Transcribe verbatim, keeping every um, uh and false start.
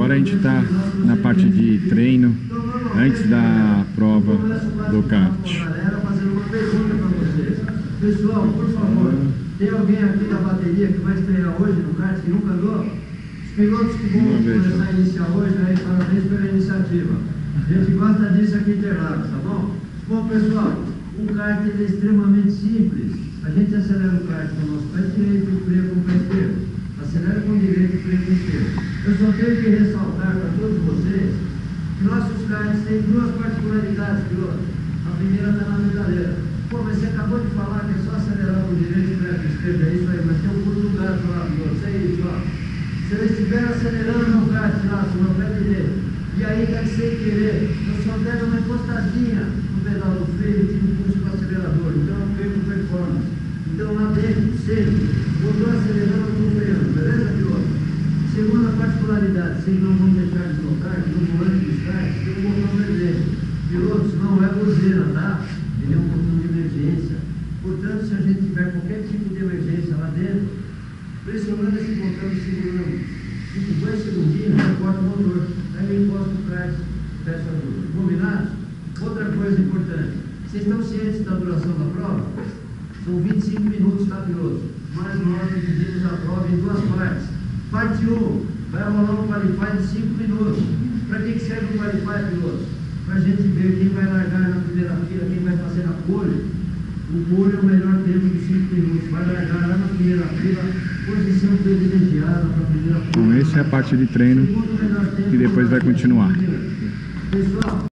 Agora a gente está na parte de treino, antes da prova do kart. Pessoal, por favor, tem alguém aqui da bateria que vai estrear hoje no kart que nunca andou? Os pilotos que vão começar a iniciar hoje, aí, parabéns pela iniciativa. A gente gosta disso aqui em Interlagos, tá bom? Bom, pessoal, o kart é extremamente simples. A gente acelera o kart com o nosso pé direito e freia com o pé esquerdo. Acelera com o direito e freia com o esquerdo. Eu só tenho que ressaltar para todos vocês que nossos karts têm duas particularidades, piloto. A primeira está na medalheira. Pô, mas você acabou de falar que é só acelerar com o direito e frear com o esquerdo, é isso aí, mas tem um pulo do gato lá, piloto. Isso é isso, ó. Se eu estiver acelerando no kart lá, com o meu pé direito, e aí tá sem querer, eu só der uma encostadinha no pedal do freio e tiro o pulso para o acelerador, então eu perco performance. Então lá dentro, sempre, eu estou acelerando, eu estou freando, beleza, piloto? Segunda particularidade, vocês não vão deixar de notar que no volante dos karts tem um botão vermelho. Pilotos, não é buzina, tá? Ele é um botão de emergência. Portanto, se a gente tiver qualquer tipo de emergência lá dentro, pressionando esse botão e segurando uns dois segundinhos, já corta o motor. Aí eu encosto o kart e peço ajuda. Combinado? Outra coisa importante. Vocês estão cientes da duração da prova? São vinte e cinco minutos, tá, piloto? Mas nós dividimos a prova em duas partes. Parte um, vai rolar um qualify de cinco minutos. Para que serve o qualify, piloto? Para a gente ver quem vai largar na primeira fila, quem vai fazer a pole. O pole é o melhor tempo de cinco minutos. Vai largar lá na primeira fila, posição privilegiada para a primeira fila. Então, essa é a parte de treino e depois vai continuar. Pessoal,